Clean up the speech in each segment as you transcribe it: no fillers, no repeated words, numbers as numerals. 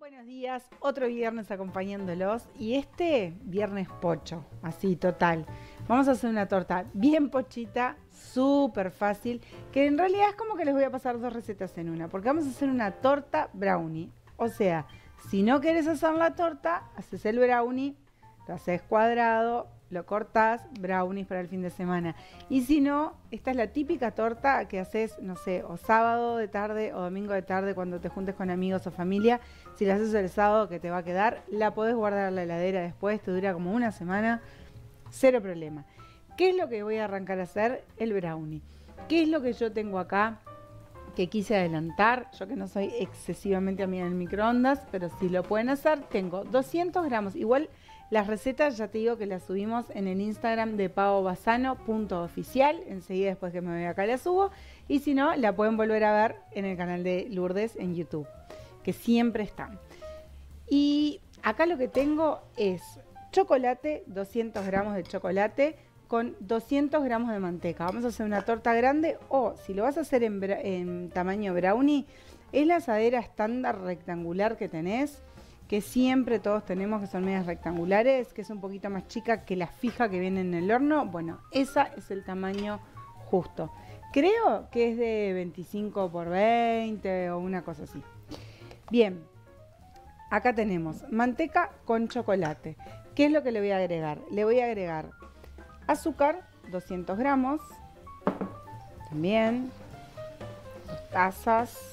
Buenos días, otro viernes acompañándolos y este viernes pocho, así total. Vamos a hacer una torta bien pochita, súper fácil, que en realidad es como que les voy a pasar dos recetas en una, porque vamos a hacer una torta brownie. O sea, si no quieres hacer la torta, haces el brownie, lo haces cuadrado, lo cortás, brownies para el fin de semana. Y si no, esta es la típica torta que haces, no sé, o sábado de tarde o domingo de tarde cuando te juntes con amigos o familia. Si la haces el sábado que te va a quedar, la podés guardar en la heladera después, te dura como una semana, cero problema. ¿Qué es lo que voy a arrancar a hacer? El brownie. ¿Qué es lo que yo tengo acá? Que quise adelantar, yo que no soy excesivamente amiga del microondas, pero si lo pueden hacer, tengo 200 gramos, igual las recetas ya te digo que las subimos en el Instagram de paobasano.oficial, enseguida después que me voy acá la subo, y si no, la pueden volver a ver en el canal de Lourdes en YouTube, que siempre están. Y acá lo que tengo es chocolate, 200 gramos de chocolate, con 200 gramos de manteca. Vamos a hacer una torta grande o si lo vas a hacer en tamaño brownie, es la asadera estándar rectangular que tenés, que siempre todos tenemos, que son medias rectangulares, que es un poquito más chica que la fija que viene en el horno. Bueno, esa es el tamaño justo. Creo que es de 25 por 20 o una cosa así. Bien, acá tenemos manteca con chocolate. ¿Qué es lo que le voy a agregar? Le voy a agregar azúcar, 200 gramos, también, 2 tazas.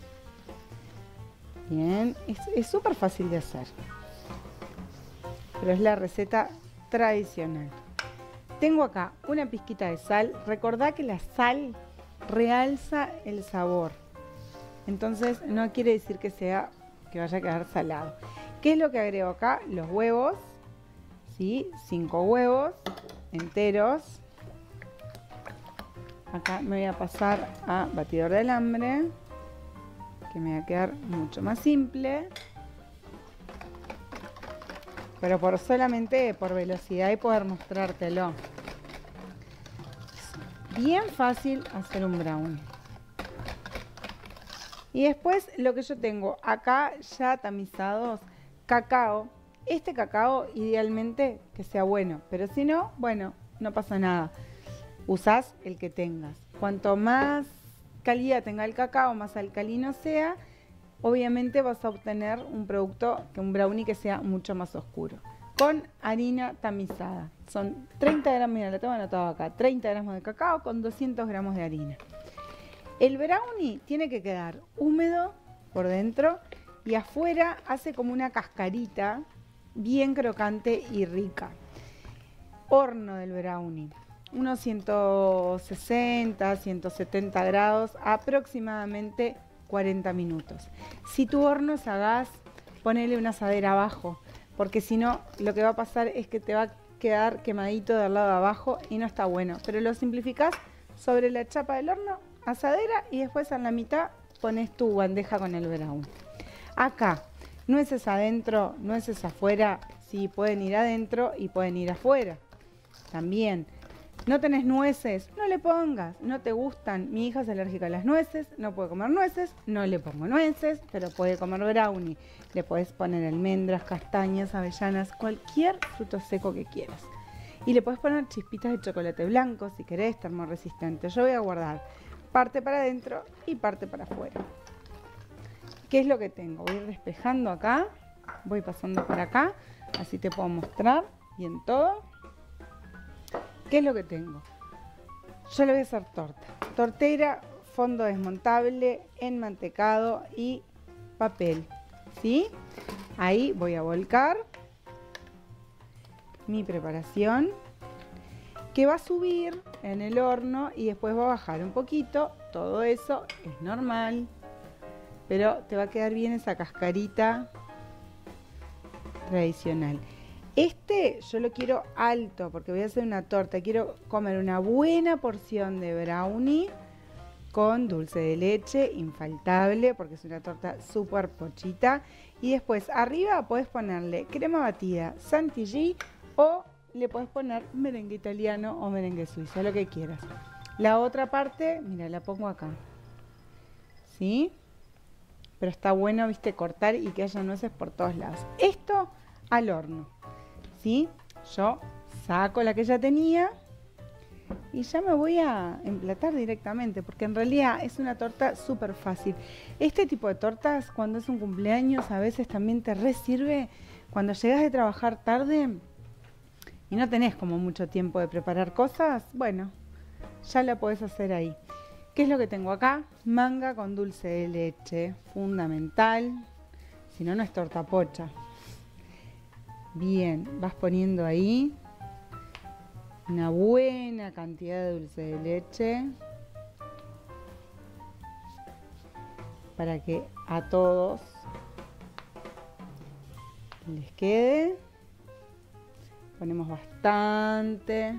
Bien, es súper fácil de hacer, pero es la receta tradicional. Tengo acá una pizquita de sal. Recordá que la sal realza el sabor, entonces no quiere decir que vaya a quedar salado. ¿Qué es lo que agrego acá? Los huevos, ¿sí? 5 huevos enteros. Acá me voy a pasar a batidor de alambre, que me va a quedar mucho más simple, pero solamente por velocidad y poder mostrártelo. Es bien fácil hacer un brownie. Y después lo que yo tengo acá ya tamizados, cacao. Este cacao idealmente que sea bueno, pero si no, bueno, no pasa nada. Usás el que tengas. Cuanto más calidad tenga el cacao, más alcalino sea, obviamente vas a obtener un brownie que sea mucho más oscuro. Con harina tamizada. Son 30 gramos, mira, lo tengo anotado acá, 30 gramos de cacao con 200 gramos de harina. El brownie tiene que quedar húmedo por dentro y afuera hace como una cascarita bien crocante y rica. Horno del brownie, unos 160, 170 grados, aproximadamente 40 minutos. Si tu horno es a gas, ponele una asadera abajo, porque si no, lo que va a pasar es que te va a quedar quemadito del lado de abajo y no está bueno. Pero lo simplificás sobre la chapa del horno, asadera, y después en la mitad pones tu bandeja con el brownie. Acá, nueces adentro, nueces afuera, sí, pueden ir adentro y pueden ir afuera. También, no tenés nueces, no le pongas, no te gustan. Mi hija es alérgica a las nueces, no puede comer nueces, no le pongo nueces, pero puede comer brownie. Le podés poner almendras, castañas, avellanas, cualquier fruto seco que quieras. Y le podés poner chispitas de chocolate blanco si querés, termorresistente. Yo voy a guardar parte para adentro y parte para afuera. ¿Qué es lo que tengo? Voy a ir despejando acá, voy pasando por acá, así te puedo mostrar bien todo. ¿Qué es lo que tengo? Yo le voy a hacer torta. Tortera, fondo desmontable, enmantecado y papel, ¿sí? Ahí voy a volcar mi preparación, que va a subir en el horno y después va a bajar un poquito. Todo eso es normal, pero te va a quedar bien esa cascarita tradicional. Yo lo quiero alto porque voy a hacer una torta. Quiero comer una buena porción de brownie con dulce de leche, infaltable, porque es una torta súper pochita. Y después arriba podés ponerle crema batida, chantilly, o le podés poner merengue italiano o merengue suizo, lo que quieras. La otra parte, mira, la pongo acá, ¿sí? pero está bueno, viste, cortar y que haya nueces por todos lados. Esto al horno, ¿sí? Yo saco la que ya tenía y ya me voy a emplatar directamente, porque en realidad es una torta súper fácil. Este tipo de tortas, cuando es un cumpleaños, a veces también te sirve cuando llegas de trabajar tarde y no tenés como mucho tiempo de preparar cosas. Bueno, ya la podés hacer ahí. ¿Qué es lo que tengo acá? Manga con dulce de leche, fundamental. Si no, no es torta pocha. Bien, vas poniendo ahí una buena cantidad de dulce de leche para que a todos les quede. Ponemos bastante.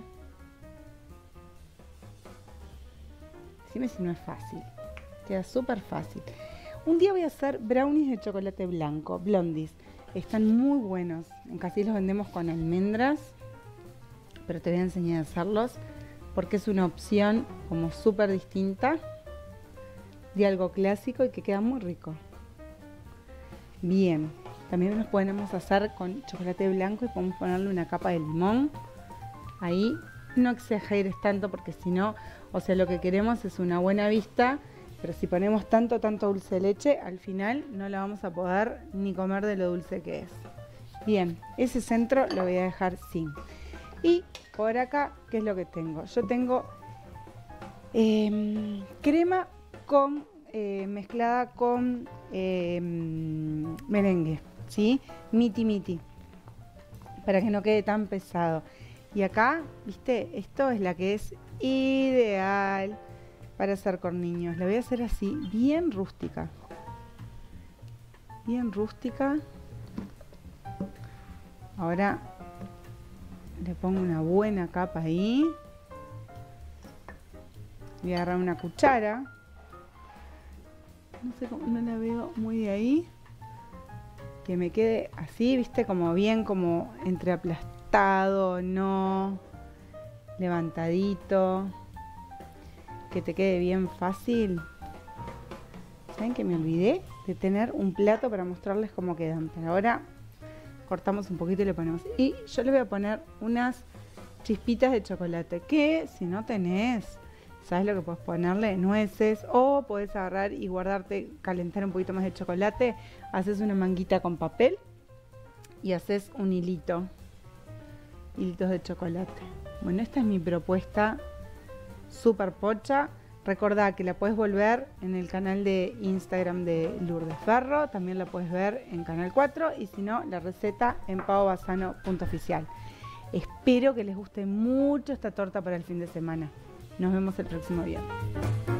Decime si no es fácil. Queda súper fácil. Un día voy a hacer brownies de chocolate blanco, blondies. Están muy buenos. En Casís los vendemos con almendras, pero te voy a enseñar a hacerlos porque es una opción como súper distinta de algo clásico y que queda muy rico. Bien, también los podemos hacer con chocolate blanco y podemos ponerle una capa de limón. Ahí no exageres tanto porque si no, o sea, lo que queremos es una buena vista, pero si ponemos tanto dulce de leche, al final no la vamos a poder ni comer de lo dulce que es. Bien, ese centro lo voy a dejar sin. Y por acá, ¿qué es lo que tengo? Yo tengo crema con mezclada con merengue, ¿sí? Miti, para que no quede tan pesado. Y acá, ¿viste? Esto es la que es ideal para hacer con niños. La voy a hacer así, bien rústica. Bien rústica. Ahora le pongo una buena capa ahí. Voy a agarrar una cuchara. No sé cómo, no la veo muy de ahí. Que me quede así, ¿viste? Como bien, como entre aplastado, no levantadito. Que te quede bien fácil. ¿Saben que me olvidé de tener un plato para mostrarles cómo quedan? Pero ahora cortamos un poquito y le ponemos. Y yo le voy a poner unas chispitas de chocolate. Que si no tenés, ¿sabes lo que puedes ponerle? Nueces. O podés agarrar y guardarte, calentar un poquito más de chocolate. Haces una manguita con papel y haces un hilito. Hilitos de chocolate. Bueno, esta es mi propuesta súper pocha. Recordá que la puedes volver en el canal de Instagram de Lourdes Ferro. También la puedes ver en Canal 4. Y si no, la receta en paobasano.oficial. Espero que les guste mucho esta torta para el fin de semana. Nos vemos el próximo viernes.